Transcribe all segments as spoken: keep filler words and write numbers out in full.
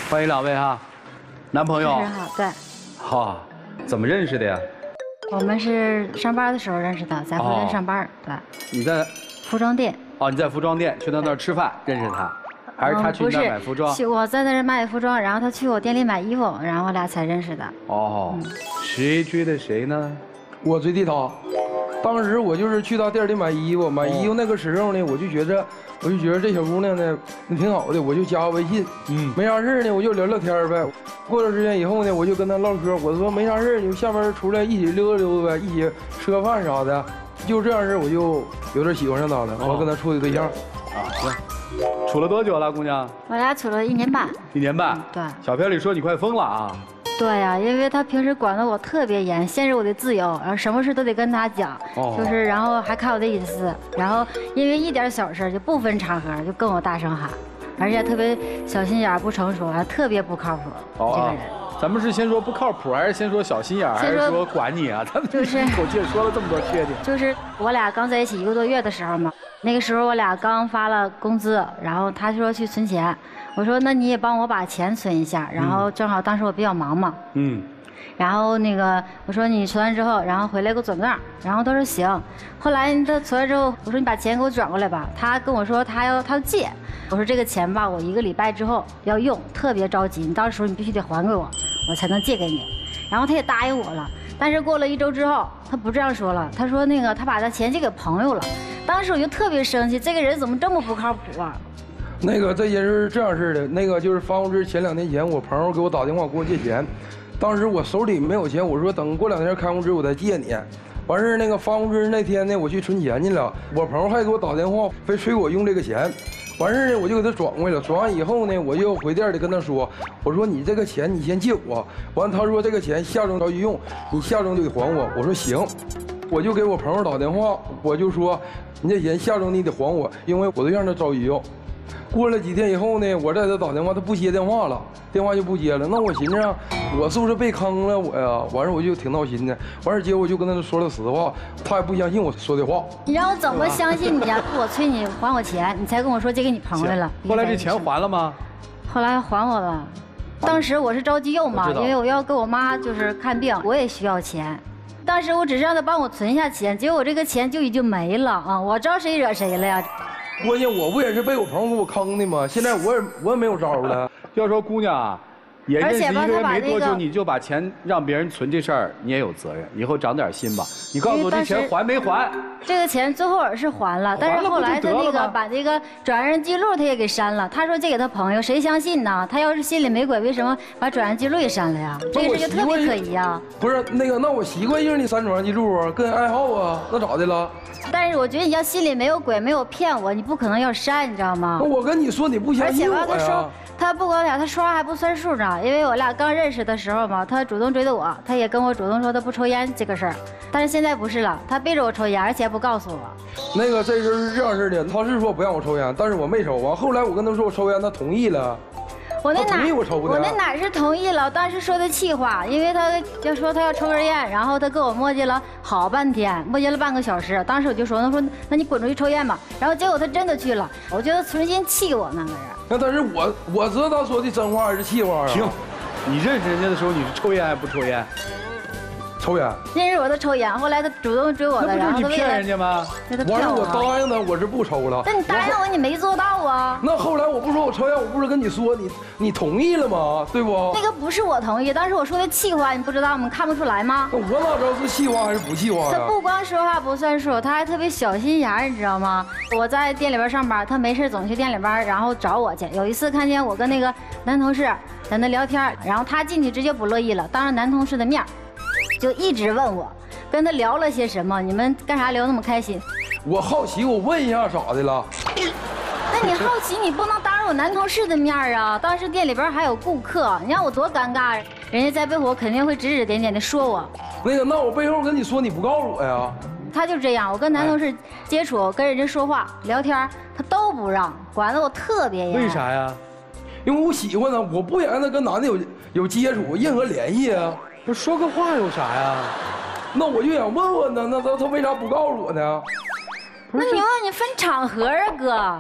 欢迎两位哈，男朋友。 是好，对。 好，怎么认识的呀？ 我们是上班的时候认识的，在服装店上班。对。 你在服装店。 哦，你在服装店，去他那儿吃饭认识他，还是他去你那儿买服装？ 去我在那儿买服装，然后他去我店里买衣服，然后我俩才认识的。 哦，谁追的谁呢？ 我追的他。当时我就是去他店里买衣服，买衣服那个时候呢，我就觉着，我就觉得这小姑娘呢，那挺好的，我就加个微信。嗯，没啥事呢，我就聊聊天呗。过段时间以后呢，我就跟她唠嗑，我说没啥事，你下班出来一起溜达溜达呗，一起吃个饭啥的。就这样式，我就有点喜欢上她了，我跟她处的对象。 啊，行。处了多久了，姑娘？ 我俩处了一年半。 一年半。 对。 小片里说你快疯了啊。 对呀，因为他平时管得我特别严，限制我的自由，然后什么事都得跟他讲，哦、就是，然后还看我的隐私，然后因为一点小事就不分场合就跟我大声喊，而且特别小心眼、不成熟，还特别不靠谱。哦、这个人， 咱们是先说不靠谱，还是先说小心眼，还是说管你啊？他们就是一口气说了这么多缺点。 就是我俩刚在一起一个多月的时候嘛，那个时候我俩刚发了工资，然后他说去存钱。我说那你也帮我把钱存一下，然后正好当时我比较忙嘛，嗯，然后那个我说你存完之后，然后回来给我转账，然后他说行。后来他存完之后，我说你把钱给我转过来吧。他跟我说他要他要借，我说这个钱吧，我一个礼拜之后要用，特别着急，你到时候你必须得还给我，我才能借给你。然后他也答应我了，但是过了一周之后，他不这样说了，他说那个他把他钱借给朋友了。当时我就特别生气，这个人怎么这么不靠谱啊？ 那个这件事是这样式的，那个就是发工资前两天前，我朋友给我打电话给我借钱，当时我手里没有钱，我说等过两天开工资我再借你。完事那个发工资那天呢，我去存钱去了，我朋友还给我打电话，非催我用这个钱。完事呢，我就给他转过来了，转完以后呢，我就回店里跟他说，我说你这个钱你先借我。完他说这个钱下周着急用，你下周就得还我。我说行，我就给我朋友打电话，我就说你这钱下周你得还我，因为我对象他着急用。过了几天以后呢，我再给他打电话，他不接电话了，电话就不接了。那我寻思啊，我是不是被坑了我呀？完事我就挺闹心的。完事结果我就跟他说了实话，他也不相信我说的话。 你让我怎么相信你呀？我催你还我钱，你才跟我说借给你朋友来了。 后来这钱还了吗？ 后来还我了。当时我是着急用嘛，因为我要给我妈就是看病，我也需要钱。当时我只是让他帮我存一下钱，结果我这个钱就已经没了啊！我招谁惹谁了呀？ 关键我不也是被我朋友给我坑的吗？现在我也我也没有招了。 要说姑娘啊，也认识一个月没多久，你就把钱让别人存这事儿，你也有责任。以后长点心吧。你告诉我这钱还没还？ 这个钱最后也是还了，但是后来他那个把这个转让记录他也给删了。他说借给他朋友，谁相信呢？他要是心里没鬼，为什么把转让记录也删了呀？这个事就特别可疑呀。 不是那个，那我习惯性的删转让记录啊，个人爱好啊，那咋的了？ 但是我觉得你要心里没有鬼，没有骗我，你不可能要删，你知道吗？ 我跟你说，你不相信我呀。 而且吧，他说他不管我俩，他说话还不算数呢。因为我俩刚认识的时候嘛，他主动追的我，他也跟我主动说他不抽烟这个事儿。但是现在不是了，他逼着我抽烟，而且还不告诉我。 那个这事是这样式的，他是说不让我抽烟，但是我没抽。完后来我跟他说我抽烟，他同意了。 我那哪我抽不我那哪是同意了？当时说的气话，因为他要说他要抽根烟，然后他跟我磨叽了好半天，磨叽了半个小时。当时我就说，他说那你滚出去抽烟吧。然后结果他真的去了，我觉得存心气我那个人。 那但是我我知道他说的真话还是气话啊？ 行，你认识人家的时候你是抽烟还是不抽烟？ 抽烟， 认识我的抽烟，后来他主动追我的， 然后他骗人家吗？ 完了，我答应他，我是不抽了。 那你答应我，你没做到啊？ 那后来我不说我抽烟，我不是跟你说你你同意了吗？对不？ 那个不是我同意，当时我说的气话，你不知道我们看不出来吗？ 我哪知道是气话还是不气话呀？ 他不光说话不算数，他还特别小心眼，你知道吗？我在店里边上班，他没事总去店里边，然后找我去。有一次看见我跟那个男同事在那聊天，然后他进去直接不乐意了，当着男同事的面，就一直问我。跟他聊了些什么？你们干啥聊那么开心？ 我好奇，我问一下咋的了？ 那你好奇，你不能当着我男同事的面啊！当时店里边还有顾客，你让我多尴尬！人家在背后肯定会指指点点的说我。 那个，那我背后跟你说，你不告诉我呀？ 他就这样，我跟男同事接触、跟人家说话、聊天，他都不让，管得我特别严。 为啥呀？ 因为我喜欢他，我不想让他跟男的有有接触、任何联系啊。 不说个话有啥呀？ 那我就想问问他，那他他为啥不告诉我呢？ 那你问你分场合啊，哥。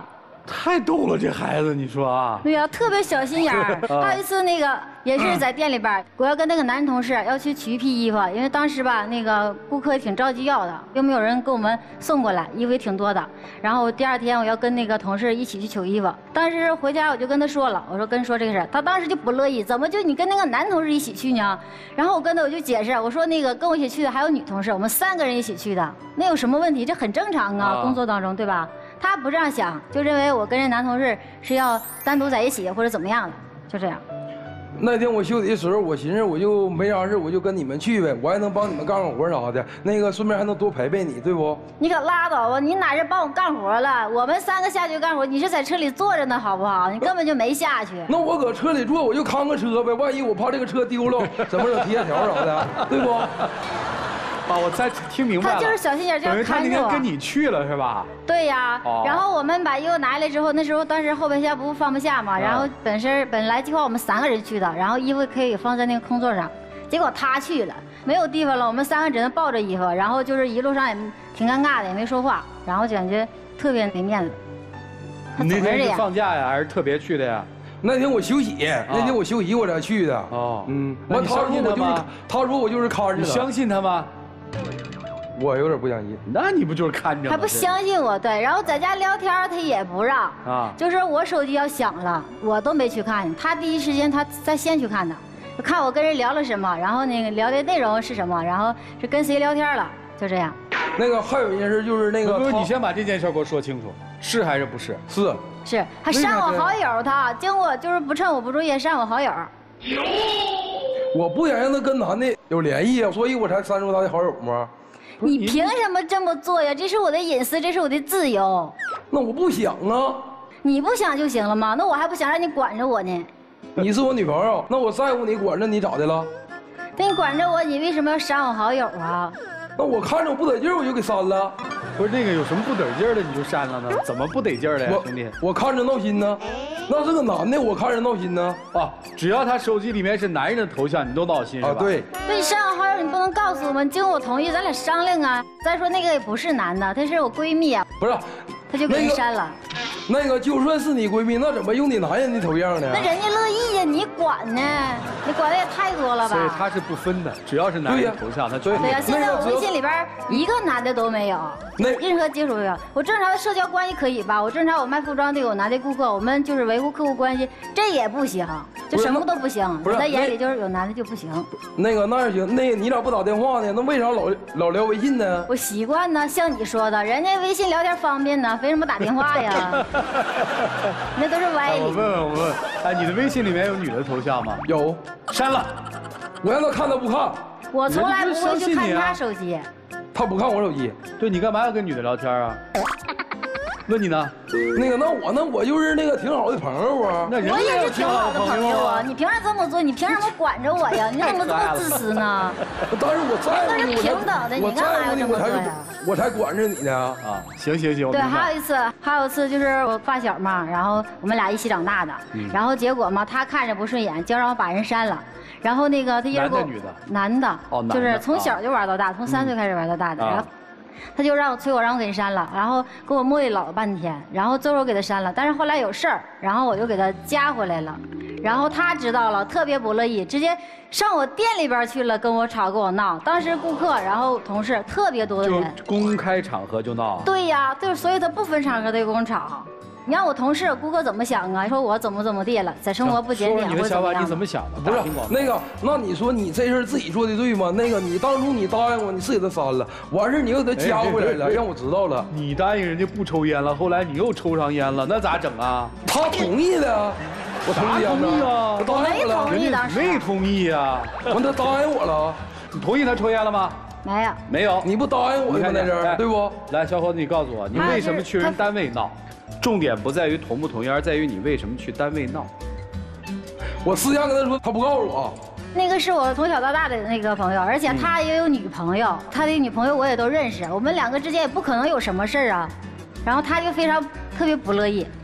太逗了，这孩子，你说啊？ 对呀、啊，特别小心眼儿。还有一次那个也是在店里边，我要跟那个男同事要去取一批衣服，因为当时吧那个顾客也挺着急要的，又没有人给我们送过来，衣服也挺多的。然后第二天我要跟那个同事一起去取衣服，当时回家我就跟他说了，我说跟说这个事儿，他当时就不乐意，怎么就你跟那个男同事一起去呢？然后我跟他我就解释，我说那个跟我一起去的还有女同事，我们三个人一起去的，那有什么问题？这很正常啊，工作当中对吧？他不这样想，就认为我跟这男同事是要单独在一起或者怎么样的，就这样。 那天我休息的时候，我寻思我就没啥事，我就跟你们去呗，我还能帮你们干干活啥的，那个顺便还能多陪陪你，对不？ 你可拉倒吧，你哪是帮我干活了？我们三个下去干活，你是在车里坐着呢，好不好？你根本就没下去。 那我搁车里坐，我就看个车呗，万一我怕这个车丢了，怎么整贴条啥的，对不？ 啊，我才听明白了， 他就是小心眼，就是看着我。他那天跟你去了是吧？ 对呀，哦、然后我们把衣服拿下来之后，那时候当时后备箱不放不下嘛，然后本身本来计划我们三个人去的，然后衣服可以放在那个空座上，结果他去了，没有地方了，我们三个只能抱着衣服，然后就是一路上也挺尴尬的，也没说话，然后感觉特别没面子。 你那天是放假呀，还是特别去的呀？ 那天我休息，那天我休息我才去的。哦，嗯， 那你相信他吗？ 他说我就是看着。 你相信他吗？ 我有点不相信， 那你不就是看着？ 他不相信我，对，然后在家聊天他也不让啊，就是我手机要响了，我都没去看，他第一时间他在先去看的，看我跟人聊了什么，然后那个聊的内容是什么，然后是跟谁聊天了，就这样。 那个还有一件事就是那个， 你先把这件事给我说清楚，是还是不是？ 是是，还删我好友，他经过就是不趁我不注意删我好友。 我不想让他跟男的有联系啊，所以我才删除他的好友嘛。 你凭什么这么做呀？这是我的隐私，这是我的自由。 那我不想啊。 你不想就行了吗？那我还不想让你管着我呢。 你是我女朋友，那我在乎你，管着你咋的了？ 那你管着我，你为什么要删我好友啊？ 那我看着我不得劲儿，我就给删了。 不是那个有什么不得劲儿的你就删了呢？怎么不得劲儿的呀，兄弟？ 我看着闹心呢。那是个男的，我看着闹心呢。 啊，只要他手机里面是男人的头像，你都闹心是吧？ 啊，对。 那你删我好友，你不能告诉我们，经我同意，咱俩商量啊。再说那个也不是男的，他是我闺蜜啊。 不是， 他就给人删了。 那个就算是你闺蜜，那怎么用你男人的头像呢？ 那人家乐意呀，你管呢？你管的也太多了吧？ 所以他是不分的，只要是男人头像，他全。 对呀，现在我微信里边一个男的都没有，任何接触没有。我正常的社交关系可以吧？我正常我卖服装的有男的顾客，我们就是维护客户关系，这也不行，就什么都不行。我在眼里就是有男的就不行。 那个那行，那你咋不打电话呢？那为啥老老聊微信呢？ 我习惯呢，像你说的，人家微信聊天方便呢，为什么打电话呀？那都是歪理。 我问问我问，哎，你的微信里面有女的头像吗？ 有， 删了。 我让他看，他不看。 我从来不会去看他手机。 他不看我手机。 对，你干嘛要跟女的聊天啊？问你呢？ 那个，那我那我就是那个挺好的朋友啊。 那人我也是挺好的朋友啊。你凭啥这么做？你凭什么管着我呀？你怎么这么自私呢？ 当然我在乎你， 那是平等的，你干嘛要这么做呀？ 我才管着你呢啊！ 行行行， 对，还有一次，还有一次就是我发小嘛，然后我们俩一起长大的，然后结果嘛，他看着不顺眼，就让我把人删了。然后那个他一人给我男的女的， 男的，哦，就是从小就玩到大，从三岁开始玩到大的，然后。他就让我催我，让我给他删了，然后跟我磨叽老半天，然后最后给他删了。但是后来有事儿，然后我就给他加回来了。然后他知道了，特别不乐意，直接上我店里边去了，跟我吵，跟我闹。当时顾客，然后同事特别多的人， 就公开场合就闹。 对呀，对，所以他不分场合他就跟我吵。你让我同事、顾客怎么想啊？说我怎么怎么地了，在生活不检点或者怎么样？ 你怎么想的？ 不是那个，那你说你这事自己做的对吗？那个你当初你答应我，你是给他删了，完事你又给他加回来了，让我知道了。 你答应人家不抽烟了，后来你又抽上烟了，那咋整啊？ 他同意的，我同意啊， 我答应了， 人家没同意呀。 完他答应我了， 你同意他抽烟了吗？ 没有， 没有。 你不答应我吗？在这儿，对不？ 来，小伙子，你告诉我，你为什么去人单位闹？重点不在于同不同意，而在于你为什么去单位闹。 我私下跟他说，他不告诉我。 那个是我从小到大的那个朋友，而且他也有女朋友，他的女朋友我也都认识，我们两个之间也不可能有什么事儿啊。然后他就非常特别不乐意。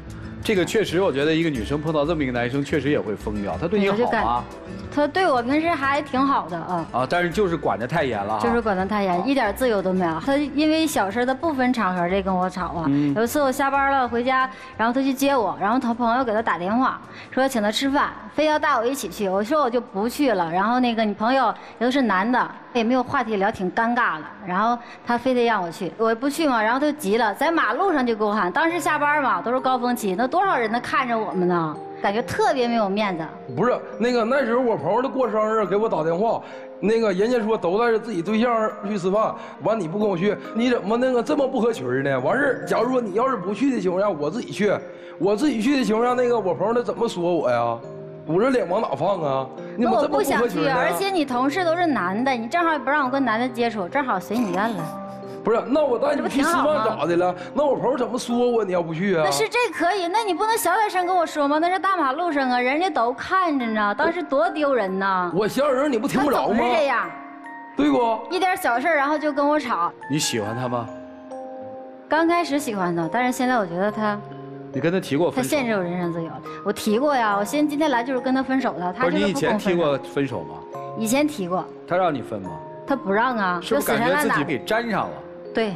这个确实，我觉得一个女生碰到这么一个男生，确实也会疯掉。他对你好吗？ 他对我平时还挺好的啊。 啊，但是就是管得太严了。 就是管得太严，一点自由都没有。他因为小事他不分场合的跟我吵啊。有一次我下班了回家，然后他去接我，然后他朋友给他打电话说要请他吃饭，非要带我一起去。我说我就不去了。然后那个你朋友又是男的，也没有话题聊，挺尴尬的。然后他非得让我去，我不去嘛，然后他就急了，在马路上就给我喊。当时下班嘛，都是高峰期，那多少人呢看着我们呢？感觉特别没有面子。 不是那个那时候我朋友他过生日给我打电话，那个人家说都带着自己对象去吃饭，完你不跟我去，你怎么那个这么不合群呢？完事假如说你要是不去的情况下，我自己去，我自己去的情况下，那个我朋友他怎么说我呀？我这脸往哪放啊？你怎么这么不合群呢？ 我不想去，而且你同事都是男的，你正好不让我跟男的接触，正好随你愿了。 不是，那我带你去吃饭咋的了？那我朋友怎么说我？你要不去啊？ 那是这可以，那你不能小点声跟我说吗？那是大马路上啊，人家都看着呢，当时多丢人呐！ 我小声你不听不着吗？ 总是这样， 对不？ 一点小事然后就跟我吵。 你喜欢他吗？ 刚开始喜欢他，但是现在我觉得他。 你跟他提过分手？ 他限制我人身自由。我提过呀，我现今天来就是跟他分手的。他不是你以前提过分手吗？ 以前提过。 他让你分吗？ 他不让啊， 是不是感觉自己给粘上了？ 对。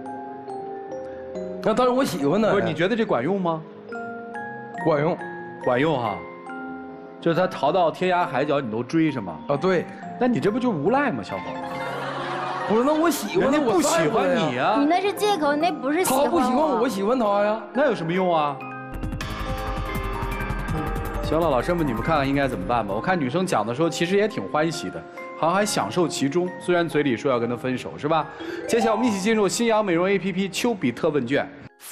那当然我喜欢他。 不是，你觉得这管用吗？ 管用， 管用哈。就是他逃到天涯海角，你都追是吗？ 啊，对。 那你这不就是无赖吗，小伙子？ 不是，那我喜欢他， 我不喜欢你啊。 你那是借口，那不是喜欢我。 他不喜欢我，我喜欢他呀， 那有什么用啊？行了，老师们，你们看看应该怎么办吧？我看女生讲的时候，其实也挺欢喜的。好像还享受其中，虽然嘴里说要跟他分手，是吧？接下来我们一起进入新阳美容 A P P 丘比特问卷。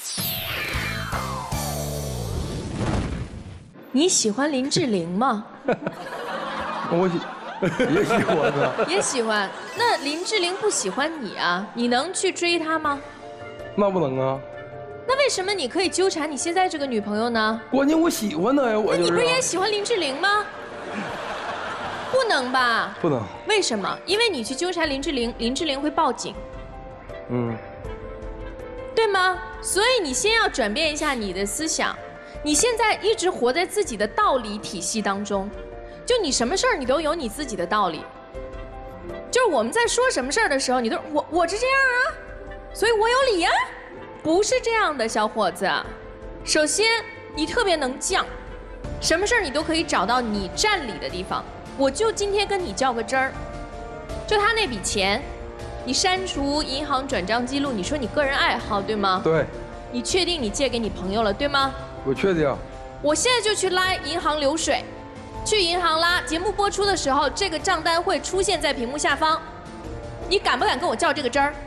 你喜欢林志玲吗？ 我喜也喜欢啊。 也喜欢。那林志玲不喜欢你啊？你能去追她吗？ 那不能啊。 那为什么你可以纠缠你现在这个女朋友呢？ 关键我喜欢她呀，我就是。 那你不是也喜欢林志玲吗？不能吧？ 不能。 为什么？因为你去纠缠林志玲，林志玲会报警。 嗯。 对吗？所以你先要转变一下你的思想。你现在一直活在自己的道理体系当中，就你什么事儿你都有你自己的道理。就是我们在说什么事儿的时候，你都我我是这样啊，所以我有理啊。不是这样的，小伙子。首先，你特别能犟，什么事儿你都可以找到你占理的地方。我就今天跟你较个真儿，就他那笔钱，你删除银行转账记录，你说你个人爱好对吗？ 对。 你确定你借给你朋友了对吗？ 我确定。 我现在就去拉银行流水，去银行拉。节目播出的时候，这个账单会出现在屏幕下方。你敢不敢跟我较这个真儿？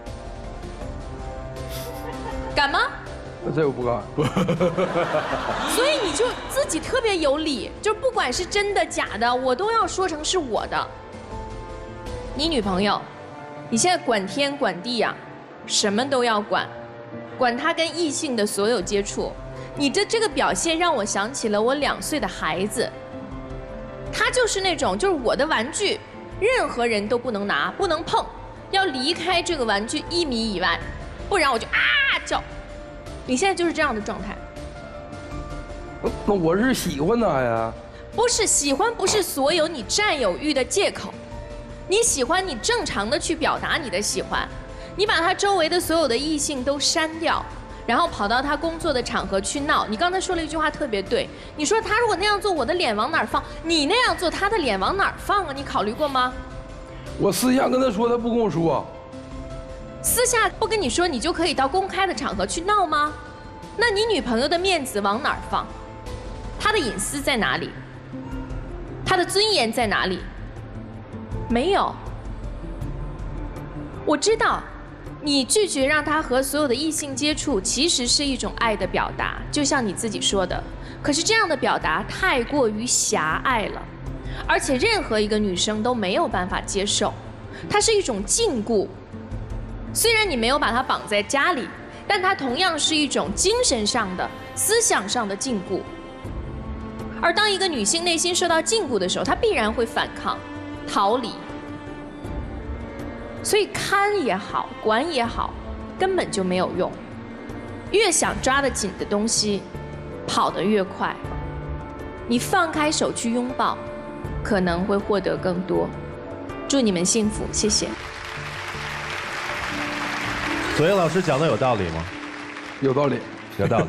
敢吗？ 这我不敢。 所以你就自己特别有理，就不管是真的假的，我都要说成是我的。你女朋友，你现在管天管地呀、啊，什么都要管，管她跟异性的所有接触。你的这个表现让我想起了我两岁的孩子，他就是那种，就是我的玩具，任何人都不能拿，不能碰，要离开这个玩具一米以外，不然我就啊叫。你现在就是这样的状态。 那我是喜欢他呀。 不是喜欢，不是所有你占有欲的借口。你喜欢，你正常的去表达你的喜欢，你把他周围的所有的异性都删掉，然后跑到他工作的场合去闹。你刚才说了一句话特别对，你说他如果那样做，我的脸往哪儿放？你那样做，他的脸往哪儿放啊？你考虑过吗？ 我私下跟他说，他不跟我说。 私下不跟你说，你就可以到公开的场合去闹吗？那你女朋友的面子往哪儿放？她的隐私在哪里？她的尊严在哪里？没有。我知道，你拒绝让她和所有的异性接触，其实是一种爱的表达，就像你自己说的。可是这样的表达太过于狭隘了，而且任何一个女生都没有办法接受，它是一种禁锢。虽然你没有把它绑在家里，但它同样是一种精神上的、思想上的禁锢。而当一个女性内心受到禁锢的时候，她必然会反抗、逃离。所以看也好，管也好，根本就没有用。越想抓得紧的东西， 跑得越快，你放开手去拥抱，可能会获得更多。祝你们幸福，谢谢。 左英老师讲的有道理吗？ 有道理， 有道理。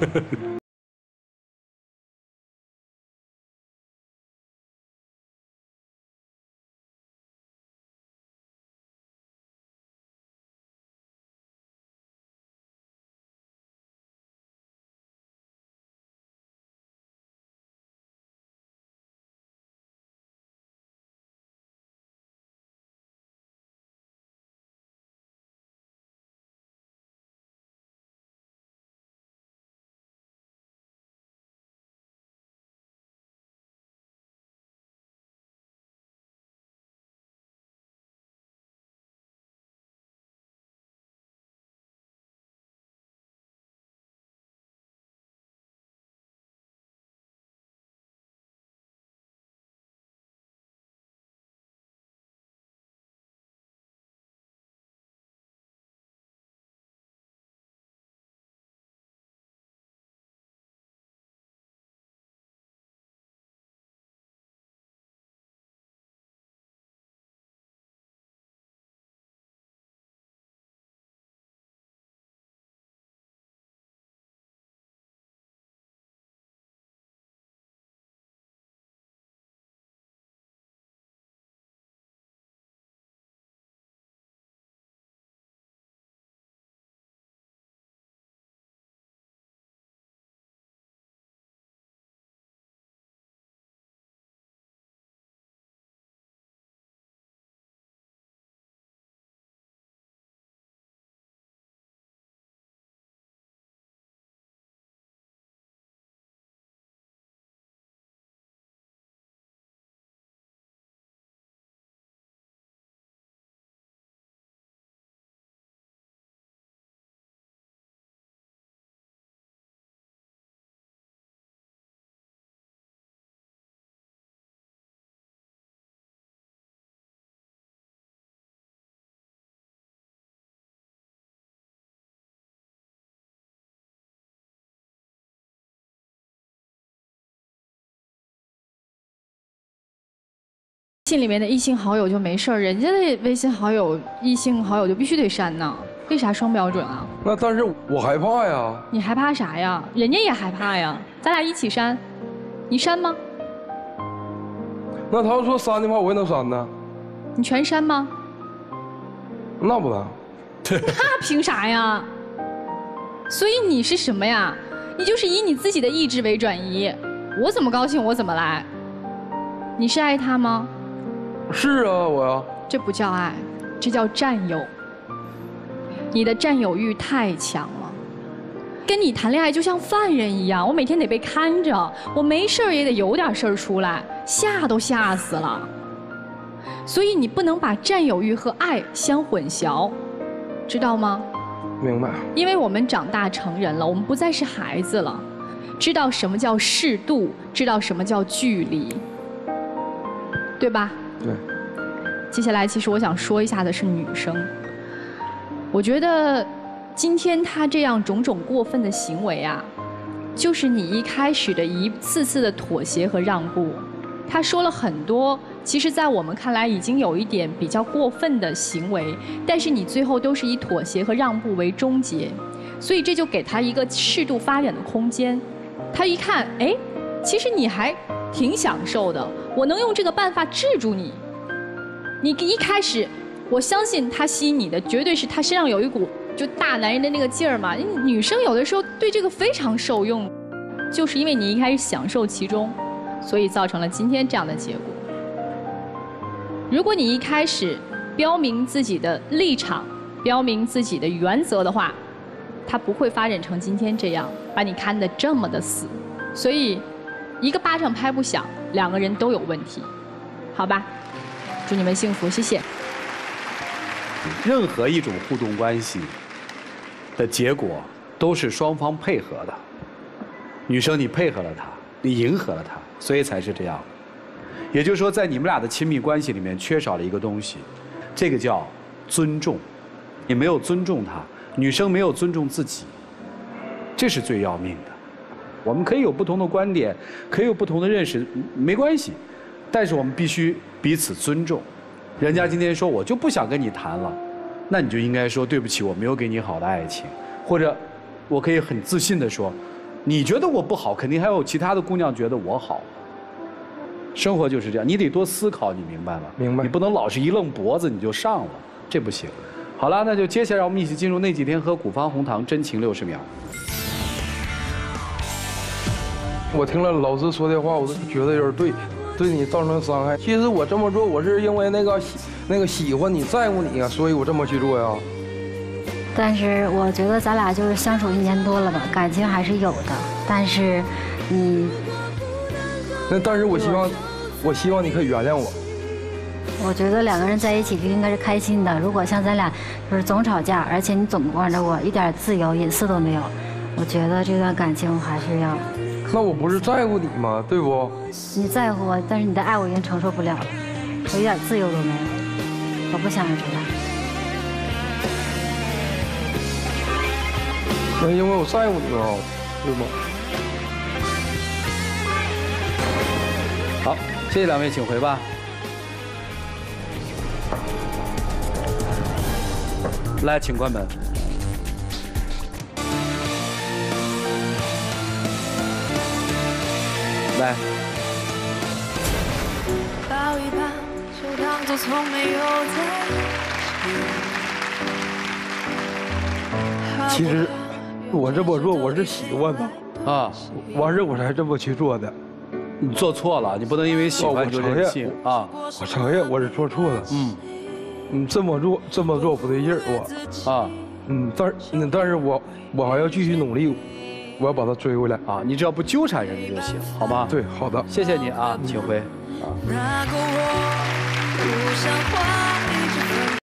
信里面的异性好友就没事儿，人家的微信好友、异性好友就必须得删呢？为啥双标准啊？ 那但是我害怕呀。 你害怕啥呀？人家也害怕呀。咱俩一起删，你删吗？ 那他要说删的话，我也能删呢。 你全删吗？ 那不能。 那凭啥呀？所以你是什么呀？你就是以你自己的意志为转移，我怎么高兴我怎么来。你是爱他吗？ 是啊，我呀。 这不叫爱，这叫占有。你的占有欲太强了，跟你谈恋爱就像犯人一样，我每天得被看着，我没事儿也得有点事儿出来，吓都吓死了。所以你不能把占有欲和爱相混淆，知道吗？ 明白。 因为我们长大成人了，我们不再是孩子了，知道什么叫适度，知道什么叫距离，对吧？ 对。 接下来，其实我想说一下的是女生。我觉得今天她这样种种过分的行为啊，就是你一开始的一次次的妥协和让步。她说了很多，其实在我们看来已经有一点比较过分的行为，但是你最后都是以妥协和让步为终结，所以这就给她一个适度发展的空间。她一看，哎，其实你还挺享受的，我能用这个办法制住你。你一开始，我相信他吸引你的绝对是他身上有一股就大男人的那个劲儿嘛。女生有的时候对这个非常受用，就是因为你一开始享受其中，所以造成了今天这样的结果。如果你一开始标明自己的立场，标明自己的原则的话，他不会发展成今天这样，把你看得这么的死。所以，一个巴掌拍不响，两个人都有问题，好吧？祝你们幸福，谢谢。 任何一种互动关系的结果都是双方配合的。女生，你配合了他，你迎合了他，所以才是这样。也就是说，在你们俩的亲密关系里面缺少了一个东西，这个叫尊重。你没有尊重他，女生没有尊重自己，这是最要命的。 我们可以有不同的观点，可以有不同的认识，没关系。但是我们必须彼此尊重。人家今天说我就不想跟你谈了，那你就应该说对不起，我没有给你好的爱情，或者我可以很自信地说，你觉得我不好，肯定还有其他的姑娘觉得我好。生活就是这样，你得多思考，你明白吗？ 明白。 你不能老是一愣脖子你就上了，这不行。好了，那就接下来我们一起进入那几天喝古方红糖真情六十秒。 我听了老师说的话，我都觉得有点对，对你造成伤害。其实我这么做，我是因为那个喜那个喜欢你、在乎你啊，所以我这么去做呀。 但是我觉得咱俩就是相处一年多了吧，感情还是有的。但是你， 那但是我希望，我希望你可以原谅我。 我觉得两个人在一起就应该是开心的。如果像咱俩就是总吵架，而且你总管着我，一点自由隐私都没有，我觉得这段感情还是要。 那我不是在乎你吗？对不？ 你在乎我，但是你的爱我已经承受不了了，我一点自由都没有，我不想要这样。 那因为我在乎你嘛，对吗？ 好，谢谢两位，请回吧。来，请关门。来， 抱一抱，就当作从没有在一起。 其实我这么做，我是喜欢的啊，完事我才这么去做的。 你做错了，你不能因为喜欢就任性啊！ 我承认我是做错了。嗯，你这么做这么做不对劲儿，我啊，嗯，但是但是我我还要继续努力。我要把他追回来啊！你只要不纠缠人家就行，好吗？ 对，好的， 谢谢你啊，请回。啊。